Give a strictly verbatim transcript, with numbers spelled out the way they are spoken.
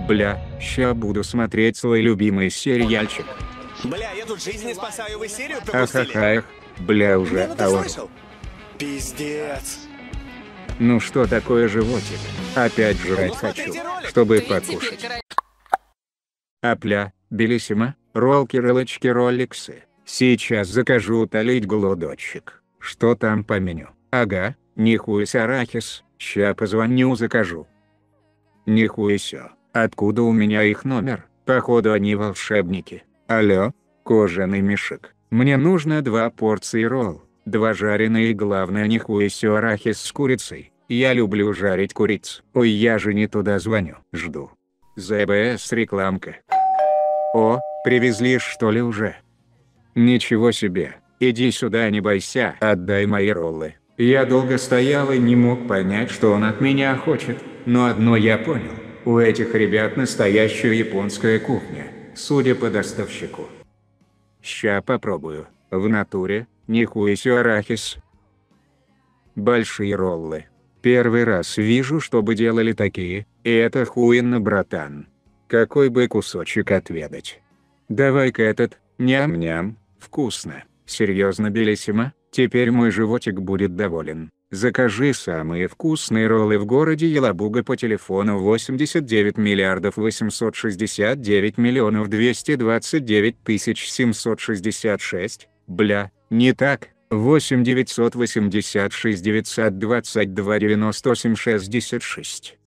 Бля, ща буду смотреть свой любимый сериальчик. Бля, я тут жизни спасаю, вы серию пропустили? Ахахах, бля уже Не, ну ты аор. слышал? Пиздец. Ну что такое животик? Опять жрать Ну, хочу, смотрите ролик. чтобы покушать. Апля, белиссимо, роллки-ролочки роликсы. Сейчас закажу утолить голодочек. Что там по меню? Ага, нихуясь арахис, ща позвоню закажу. Нихуяся, откуда у меня их номер? Походу они волшебники. Алло, кожаный мешок. Мне нужно два порции ролл, два жареные и главное нихуяся арахис с курицей. Я люблю жарить куриц. Ой, я же не туда звоню. Жду. ЗБС рекламка. О, привезли что ли уже? Ничего себе. Иди сюда, не бойся. Отдай мои роллы. Я долго стоял и не мог понять, что он от меня хочет. Но одно я понял. У этих ребят настоящая японская кухня. Судя по доставщику. Ща попробую. В натуре, нихуяся арахис. Большие роллы. Первый раз вижу, чтобы делали такие, и это хуенно, братан. Какой бы кусочек отведать? Давай-ка этот, ням-ням, вкусно. Серьезно, белиссимо, теперь мой животик будет доволен. Закажи самые вкусные роллы в городе Елабуга по телефону восемьдесят девять миллиардов восемьсот шестьдесят девять миллионов двести двадцать девять тысяч семьсот шестьдесят шесть, бля, не так, восемь девятьсот восемьдесят шесть девятьсот двадцать два девяносто семь шестьдесят шесть.